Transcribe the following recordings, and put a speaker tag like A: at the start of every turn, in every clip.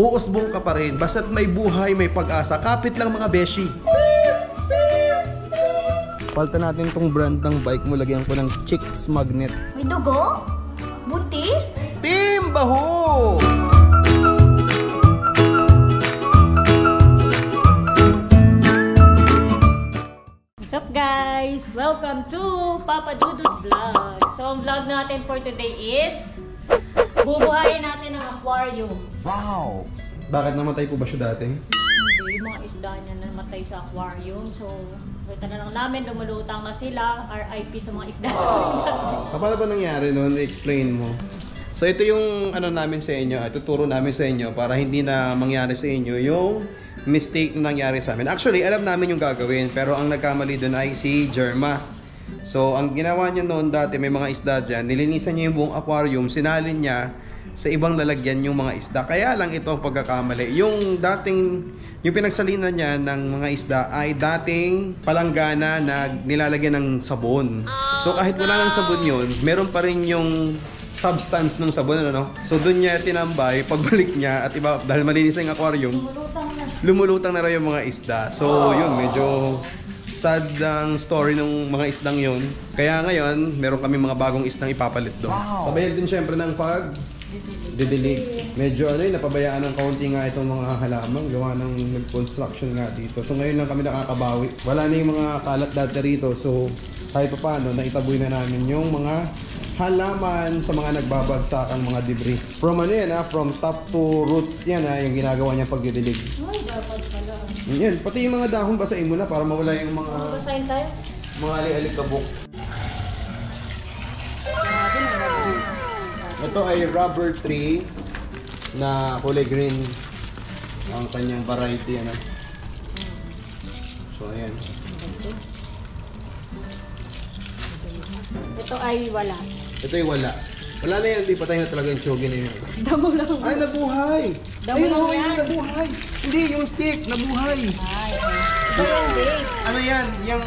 A: uusbong ka pa rin. Basta't may buhay, may pag-asa. Kapit lang mga beshi. Palta natin tong brand ng bike mo. Lagyan ko ng chicks magnet.
B: May dugo? Buntis?
A: Team Baho!
C: What's up guys? Welcome to Papa Dudut Vlogs. So ang vlog natin for today is bubuhayin natin ang aquarium.
A: Wow! Bakit namatay po ba siya dati?
C: Hindi, yung mga isda niya namatay sa aquarium. So, kita na lang namin, lumulutang na sila. RIP sa mga isda.
A: Paano ba nangyari noon? Explain mo. So ito yung ano namin sa inyo, tuturo namin sa inyo para hindi na mangyari sa inyo yung mistake na nangyari sa amin. Actually, alam namin yung gagawin, pero ang nagkamali doon ay si Jerma. So ang ginawa niya noon dati, may mga isda dyan, nilinisan niya yung buong aquarium, sinalin niya sa ibang lalagyan yung mga isda. Kaya lang ito ang pagkakamali. Yung pinagsalinan niya ng mga isda ay dating palanggana na nilalagyan ng sabon. So kahit wala ng sabon yun, meron pa rin yung substance ng sabon, ano? So doon niya tinambay, pagbalik niya at iba, dahil malinis na yung aquarium, lumulutang na raw yung mga isda. So yun, medyo sad ang story ng mga isdang yun. Kaya ngayon, meron kami mga bagong isdang ipapalit doon. Sabayan din syempre ng didilig. Medyo ano yun, napabayaan ng kaunti nga itong mga halaman. Gawa ng nag-construction nga dito. So ngayon lang kami nakakabawi. Wala na yung mga kalat dati rito. So kahit pa paano, naitaboy na namin yung mga halaman sa mga nagbabagsakan mga debris. From ano yan from top to root yan yung ginagawa niya pagdidilig.
C: Ay, dapat pala.
A: Yan, pati yung mga dahon basahin mo na para mawala yung mga
C: Basahin tayo?
A: mga ali-alikabok. Ito ay rubber tree na kulay green ang kanyang variety, ano. So ayan.
C: Ito ay wala.
A: Ito ay wala. Wala na yan, hindi patay na talaga yung chogi na yun.
C: Damo lang.
A: Ay, nabuhay!
C: Damo lang yan.
A: Ayun, nabuhay! Hindi, yung stick, nabuhay!
C: Ay, ito yung babe.
A: Ano yan?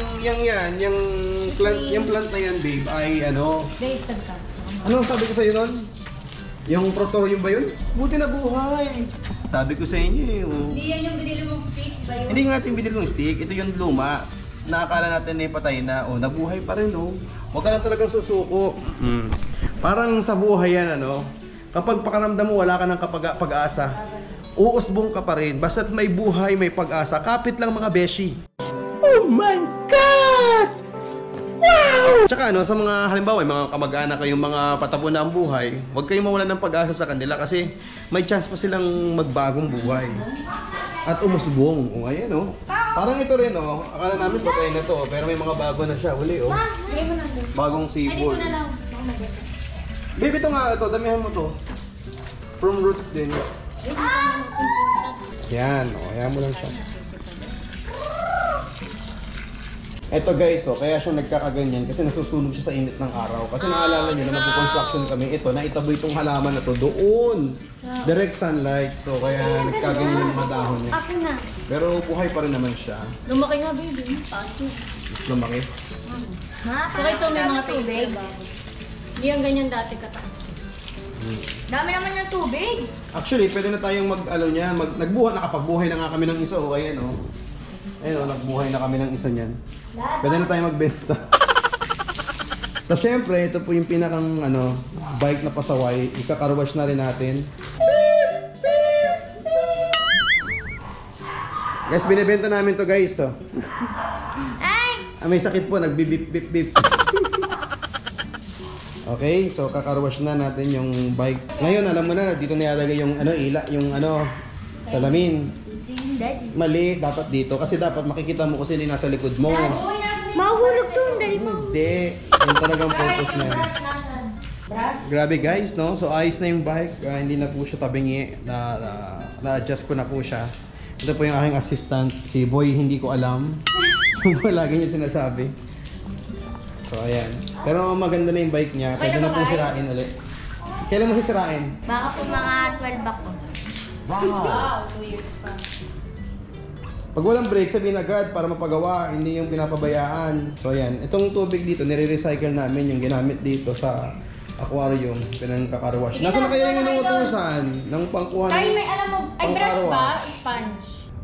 A: Yung plant na yan, babe, ay ano?
C: Babe, tagka.
A: Ano sabi ko sa'yo nun? Yung protorium ba yun? Buti nabuhay! Sabi ko sa inyo eh. Oh.
C: Hindi yan yung binili mong stick ba yun?
A: Hindi nga natin binili yung stick, ito yung luma. Nakakala natin na patay na, nabuhay pa rin, oh. Huwag ka lang talagang susuko. Parang sa buhay yan, ano, kapag pakaramdam mo wala ka ng pag-asa, uusbong ka pa rin. Basta't may buhay, may pag-asa. Kapit lang mga beshi. Oh my God! Wow! Tsaka ano, sa mga halimbawa, mga kamag-anak kayong mga patapon na ang buhay, huwag kayong mawalan ng pag-asa sa kanila kasi may chance pa silang magbagong buhay. At umusbong. O, ayan, oh. Parang ito rin, oh. Akala namin patay na to, pero may mga bago na siya. Uli, oh. Bagong seaboard.
C: Ay, dito na lang.
A: Babe, ito nga, ito. Damihan mo to. From roots din. Yan, oh. Ayan mo lang siya. Ito guys, oh. Kaya siya nagkakaganyan kasi nasusunog siya sa init ng araw. Kasi naalala nyo na mag-construction kami. Ito, naitaboy itong halaman na to doon. Direct sunlight. So, kaya nagkaganyan yung mga dahon niya.
C: Ako na.
A: Pero buhay pa rin naman siya.
C: Lumaki nga, baby. Pati.
A: Lumaki.
C: Saka ito may mga tubig. Hindi yung ganyan dati kataas.
B: Dami naman ng tubig.
C: Actually,
A: pwede na tayong nakapagbuhay na nga kami ng isa, oh. Ayan, oh. Ayun, oh, nagbuhay na kami ng isa niyan. Pwede na tayong magbenta. So, syempre, ito po yung pinakang bike na pasaway. Ika-carwash na rin natin. Guys, binibenta namin to guys, oh.
B: Ay!
A: May sakit po, nagbibip-bip-bip. Okay, so kakarwash na natin yung bike. Ngayon, alam mo na, dito nilalagay yung salamin. Mali, dapat dito. Kasi dapat makikita mo kasi nasa likod mo.
B: Mahuhulog to, dali mo.
A: Hindi. Yan talagang purpose na yan. Grabe guys, no? So ayos na yung bike. Hindi na po siya tabingi. Na-adjust ko na po siya. Ito po yung aking assistant. Si Boy, hindi ko alam. Lagi niya sinasabi. So ayan. Pero maganda na yung bike niya. Pwede na po sirain ulit. Kailan mo sisirain?
B: Baka po mga 12 ako.
A: Wow!
C: 2 years pa.
A: Pag walang brake, sabihin agad para mapagawa, hindi yung pinapabayaan. So ayan, itong tubig dito, nire-recycle namin yung ginamit dito sa aquarium, pinangkakarwash. Nasaan na kaya yung inuutusan ng pangkuhan?
C: Tayo may alam mo, ay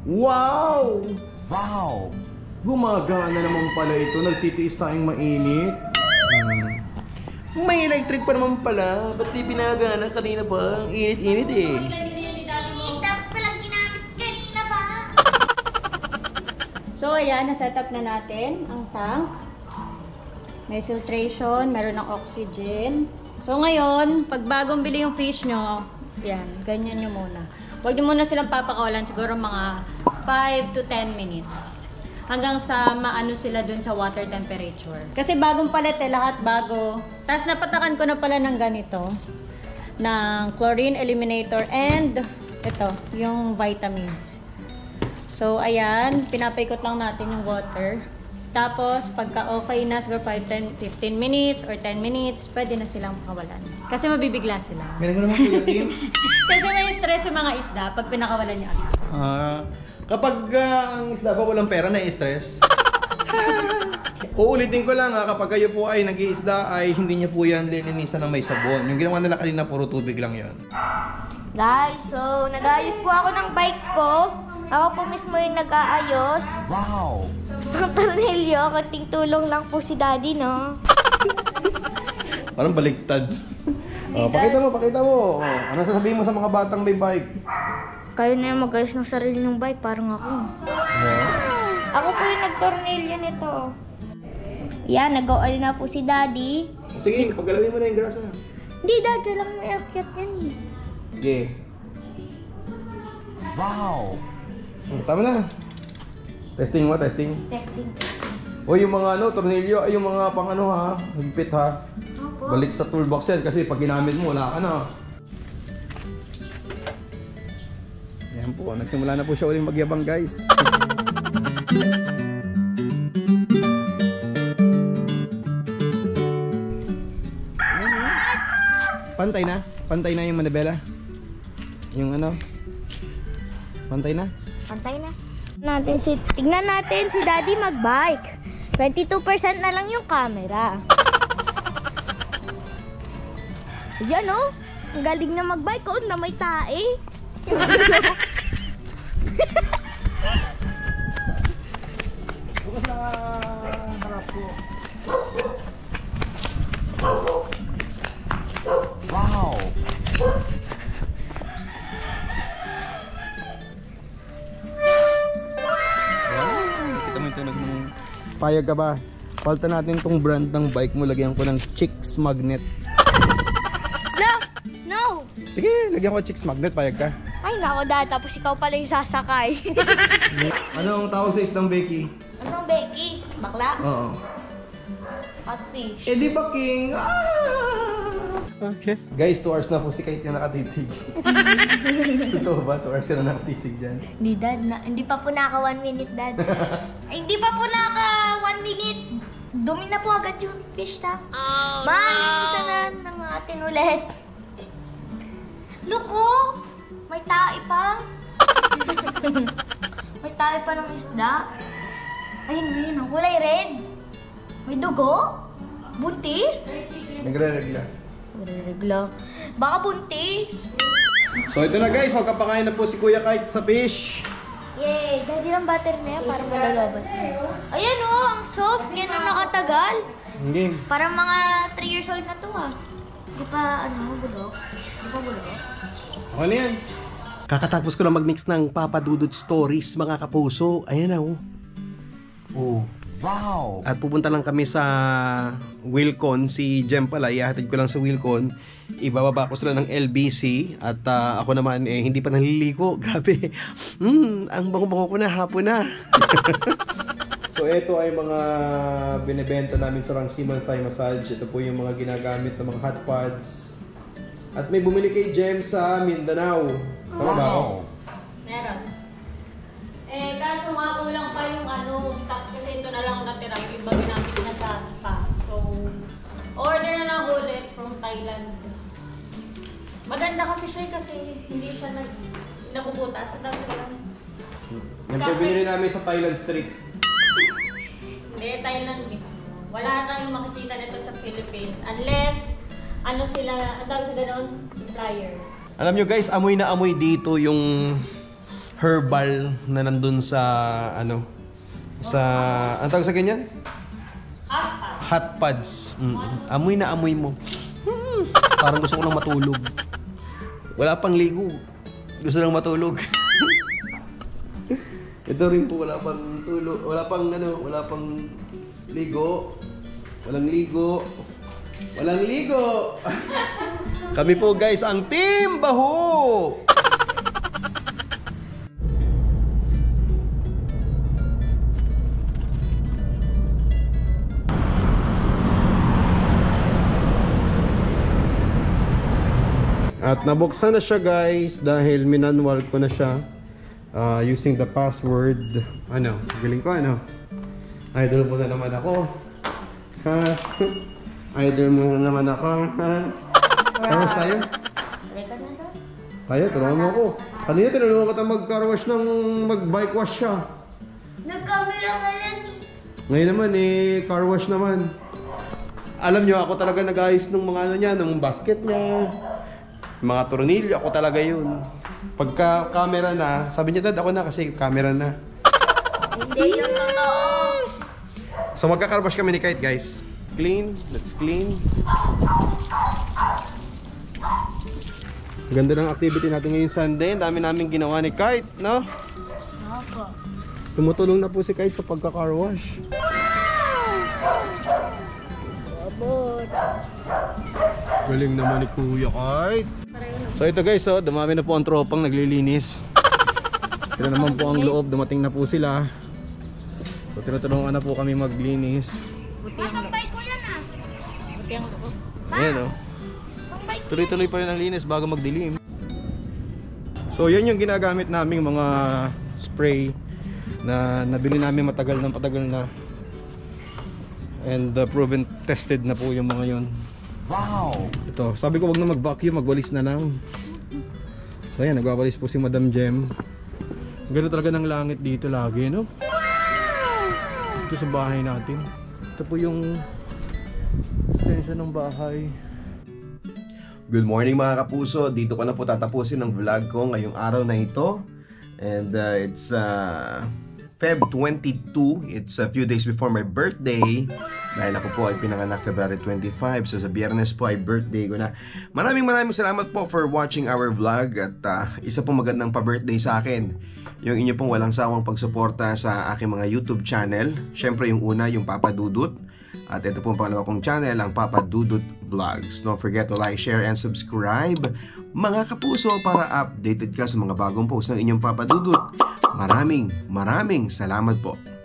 A: Wow! Wow! Gumagana naman pala ito. Nagtitiis tayong mainit. May electric pa naman pala. Ba't di pinagana kanina pa? Ang init-init eh.
C: So ayan, na-setup na natin ang tank. May filtration, meron ng oxygen. So ngayon, pag bagong bili yung fish nyo, yan, ganyan nyo muna. Huwag nyo muna silang papakawalan, siguro mga 5 to 10 minutes. Hanggang sa maano sila dun sa water temperature. Kasi bagong palit eh, lahat bago. Tapos napatakan ko na pala ng ganito. Ng chlorine eliminator and ito, yung vitamins. So ayan, pinapaikot lang natin yung water. Tapos pagka okay na, siguro 15 minutes or 10 minutes, pwede na silang pakawalan. Kasi mabibigla sila.
A: Ganun naman po yung team.
C: Kasi may stress yung mga isda pag pinakawalan nyo agad.
A: Kapag ang isda ba walang pera, na-stress? Uulitin ko lang kapag kayo po ay nag-iisda ay hindi niyo po yan lilinisan ng may sabon. Yung ginawa nila kanina puro tubig lang yon.
B: Guys, so nag-aayos po ako ng bike ko. Ako po mismo yung nag-aayos.
A: Wow!
B: Ang tornilyo, konting tulong lang po si Daddy, no?
A: Parang baligtad. Pakita mo. Ano sasabihin mo sa mga batang may bike?
B: Kayo na yung mag-ayos ng sarili ng bike, parang ako. Ako po yung nag-tornilyo nito. Yan, nag-oil na po si Daddy.
A: Sige, paggalawin mo na yung grasa.
B: Hindi, Dad, lang may akyat yan eh.
A: Sige. Wow! Tama na. Testing mo, testing.
B: Testing.
A: O yung mga tornilyo, ay yung mga pang higpit ha.
B: Opo.
A: Balik sa toolbox yan kasi pag ginamit mo, wala ka na. Yan po, nagsimula na po siya ulit magyabang guys. Pantay na yung manibela. Yung pantay na.
B: Pantay na. Tignan natin si Daddy mag-bike. 22% na lang yung camera. Yan oh. Ang galing na mag-bike oh, na may tae.
A: Bukas na harap ko. Wow! Kita mo yung tunog ng... Payag ka ba? Palta natin tong brand ng bike mo. Lagyan ko ng Chicks Magnet.
B: No!
A: Sige, lagyan ko Chicks Magnet. Payag ka?
B: Ay nako Dad, tapos ikaw pala yung sasakay.
A: Anong tawag sa isdang Becky?
B: Anong Becky? Bakla?
A: Oo.
B: Catfish.
A: Eh di ba King? Okay. Guys, 2 hours na po si Kate yung nakatitig. Totoo ba? 2 hours na nakatitig dyan?
B: Hindi Dad, hindi pa po naka 1 minute Dad. Ay, hindi pa po naka 1 minute. Dumi na po agad yung fish tank. Oh, Malimutan na ng atin ulit. Look oh! May tae pa. May tae pa ng isda. Ayun, ang kulay red. May dugo. Buntis.
A: Nagre-regla.
B: Nagre-regla. Baka buntis.
A: So ito na guys, magkapakain na po si Kuya Kite sa fish.
B: Yay! Daddy lang butter na yan, parang malalabat na. Ayan oh, ang soft. Ganun nakatagal.
A: Hindi.
B: Parang mga 3 years old na to ah. Di pa bulok? Di pa bulok?
A: Okay na yan. Kakatapos ko na mag-mix ng Papa Dudut Stories mga kapuso. Ayan na oh. Oh. Wow! At pupunta lang kami sa Wilcon. Si Jem pala, ihahatid ko lang sa Wilcon. Ibababa ko sila ng LBC. At ako naman hindi pa naliligo. Grabe. Ang bango-bango ko na, hapon na. So ito ay mga binibenta namin sa Rangsiman Thai Massage. Ito po yung mga ginagamit ng mga hot pads. At may bumili kay Jem sa Mindanao. Tama ba ako?
C: Meron. Kaso nga kulang pa yung stocks kasi ito na lang natira. Yung iba ginamit na sa spa. So, order na lang ulit from Thailand. Maganda kasi siya kasi hindi siya nabubutas. At tapos lang.
A: Yan po binili namin sa Thailand Street.
C: Hindi, Thailand mismo. Wala tayong makikita nito sa Philippines. Unless, ang tawag sa gano'n? Supplier.
A: Alam nyo guys, amoy na amoy dito yung herbal na nandun sa ano, sa ang tawag sa ganyan? Hot pads. Amoy na amoy mo. Parang gusto ko lang matulog. Wala pang ligo. Gusto lang matulog. Ito rin po, wala pang tulog. Wala pang ano, wala pang ligo. Walang ligo. Walang ligo. Kami po guys ang Team Baho. At nabuksan na siya guys dahil minanwal ko na siya using the password. Ano, galing ko ano. Idol mo na naman ako. Ha? Idol mo na naman ako. Ha? Carwash tayo? Tayo, tulungan mo ako. Kanina tinulungan ka mag-carwash ng mag-bike wash siya.
B: Nag-camera ka lang eh.
A: Ngayon naman carwash naman. Alam nyo, ako talaga nag-ayos ng mga ano niya, ng basket niya. Mga tornilyo, ako talaga yun. Pagka camera na, sabi niya, Dad, ako na kasi camera na.
B: Hindi yung totoo.
A: So magka-carwash kami ni Kite guys. Clean, let's clean. Ganda ng activity natin ngayon Sunday. Dami namin ginawa ni Kite, no?
B: Opo.
A: Tumutulong na po si Kite sa pagka-carwash.
C: Abot.
A: Galing naman ni Kuya Kite. So ito guys, dumami na po ang tropang naglilinis. Tira naman po ang loob, dumating na po sila. So tinutulungan na po kami maglinis.
B: Masambay ko yan ah.
C: Buti ang loob.
A: Ayan tuloy-tuloy pa rin ang linis bago magdilim. So yan yung ginagamit naming mga spray na nabili namin matagal na. And proven tested na po yung mga yon. Wow! Ito, sabi ko wag na mag-vacuum, magwalis na lang. So ayan, nagwawalis po si Madam Jem. Gano'n talaga ng langit dito lagi, no? Ito sa bahay natin. Ito po yung extension ng bahay. Good morning mga kapuso. Dito ko na po tatapusin ang vlog ko ngayong araw na ito. And it's Feb 22. It's a few days before my birthday. Dahil ako po ay pinanganak February 25. So sa biyernes po ay birthday ko na. Maraming salamat po for watching our vlog. At isa pong magandang pa-birthday sa akin, yung inyo pong walang sawang pagsuporta sa aking mga YouTube channel. Syempre yung una, yung Papa Dudut. At ito pong pangalawa kong channel, ang Papa Dudut Vlogs. Don't forget to like, share, and subscribe mga kapuso para updated ka sa mga bagong posts ng inyong Papa Dudut. Maraming salamat po.